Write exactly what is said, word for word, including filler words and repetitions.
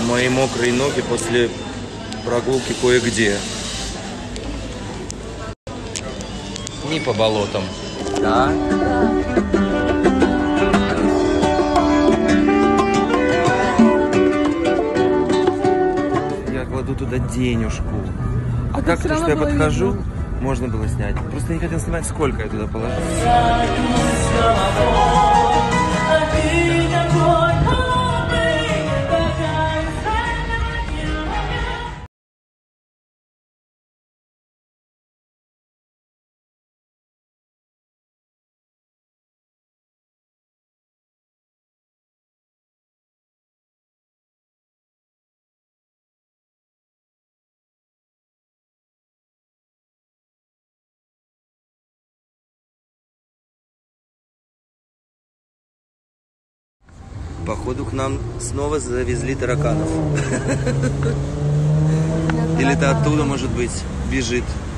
Мои мокрые ноги после прогулки кое-где. Не по болотам. Да? Я кладу туда денежку. А, а так, то, что я подхожу, видно. Можно было снять. Просто я не хотел снимать, сколько я туда положил. Походу к нам снова завезли тараканов. Или это оттуда, может быть, бежит.